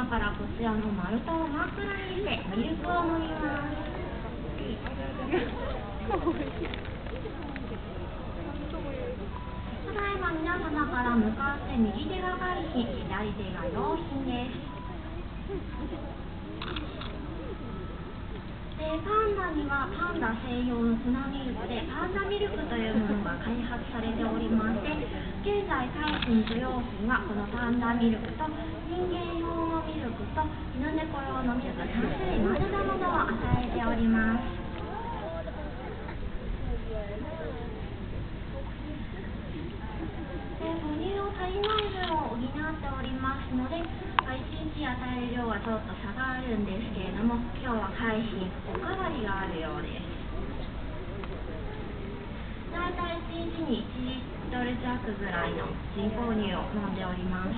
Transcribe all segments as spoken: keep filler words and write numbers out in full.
からこちらの丸太を真っ暗にしてミルクを飲みます。ただいま皆様から向かって右手が海浜、左手が用品です。でパンダにはパンダ専用の粉ミルクでパンダミルクというものが開発されておりまして、現在海浜と用品はこのパンダミルクと人間用のミルクと犬猫用のミルクさん種類混ぜたものを与えております。で母乳を足りない分を補っておりますので、いちにち与える量はちょっと差があるんですけれども、今日は海浜おかわりがあるようです。だいたいいちにちにいちリットル弱ぐらいの人工乳を飲んでおります。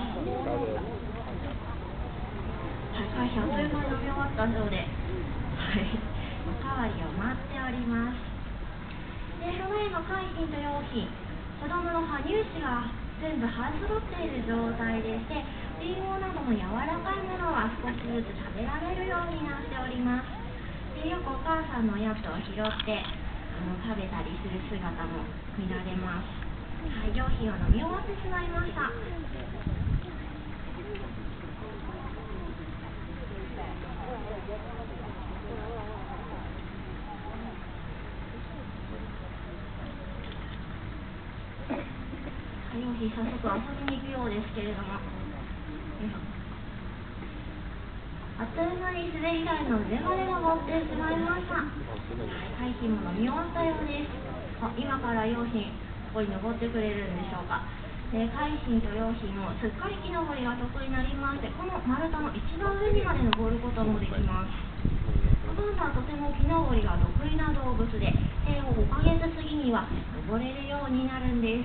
はい、海浜あっという間に飲み終わったそうで、はい、おかわりを待っております。でその辺の海浜と用品、子供の哺乳歯が全部生え揃っている状態でして、リンゴなどの柔らかいものは少しずつ食べられるようになっております。でよくお母さんのおやつを拾ってあの食べたりする姿も見られます。はい、用品を飲み終わってしまいました。用品早速遊びに行くようですけれども、あっという間に滑り台の上まで登ってしまいました。海浜も飲み終わったようです。あ、今から用品ここに登ってくれるんでしょうか。で海浜と用品もすっかり木登りが得意になりまして、この丸太の一番上にまで登ることもできます。パンダはとても木登りが得意な動物で、生後ごかげつ過ぎには登れるようになるんです。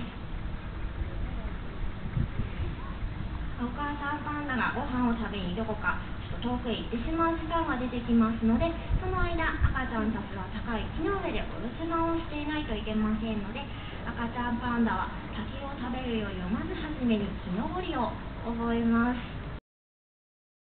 お母さんパンダがご飯を食べにどこかちょっと遠くへ行ってしまう時間が出てきますので、その間赤ちゃんたちは高い木の上でお留守番をしていないといけませんので、赤ちゃんパンダは竹を食べるよりもまずはじめに木登りを覚えます。